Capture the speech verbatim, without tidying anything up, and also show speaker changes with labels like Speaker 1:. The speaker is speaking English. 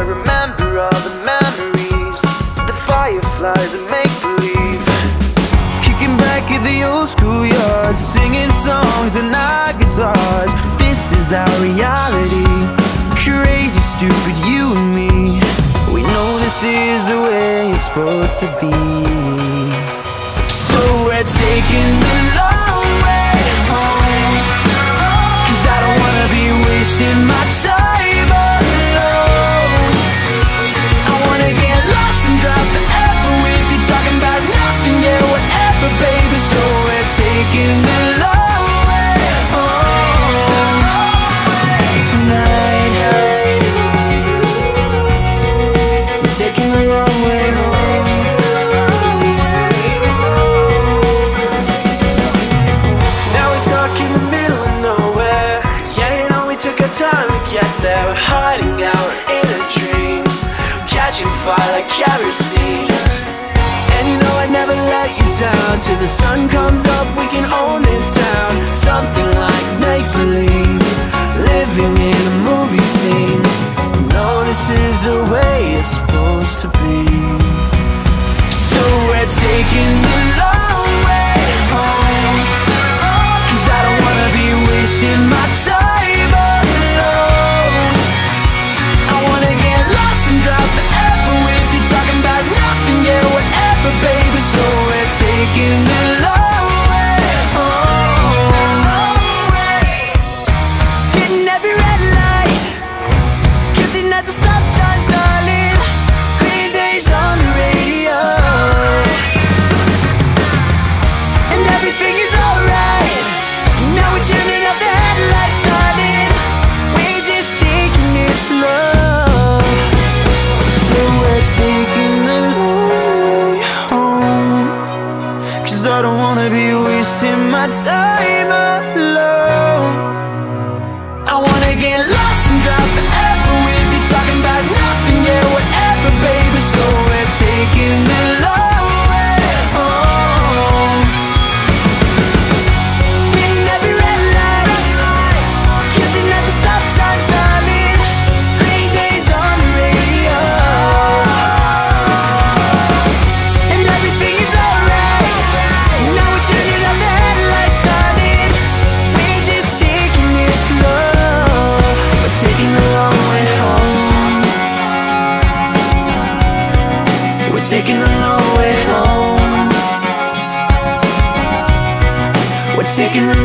Speaker 1: remember all the memories, the fireflies and make-believe. Kicking back at the old schoolyard, singing songs and our guitars. This is our reality, crazy, stupid, you and me. We know this is the way it's supposed to be. So we're taking the long way home, 'cause I don't wanna be wasting my time alone. I wanna get lost and drive forever with you, talking about nothing, yeah, whatever, baby. So we're taking the long way home tonight. We're taking the long way home. Now we're stuck in the middle of nowhere. Yeah, you know we took our time to get there. We're hiding out in a dream, catching fire like kerosene. And you know I'd never let you down. Till the sun comes up, we can own this town. Something like make-believe, living in a movie scene. No, this is the way it's supposed to be. So we're taking the long way home, 'cause I don't wanna be wasting my time alone. I wanna get lost and drive forever with you, talking about nothing, yeah, whatever, baby. So we're taking the long way home, hitting every red light, kissing at the stop signs, darling. Green days on the radio, and everything is alright. Now we're turning up the headlights, darling. We're just taking it slow. So we're taking the long way home, 'cause I don't wanna be wasting my time alone. I wanna get lost and drive forever with you, talking about nothing, yeah, whatever, baby. So we're taking the long way home, hitting every red light, kissing at the stop signs, darling. Green days on the radio, and everything is alright. Now we're turning up the headlights, darling. We're just taking it slow. We're taking the long way home. We're taking the long way home. We're taking the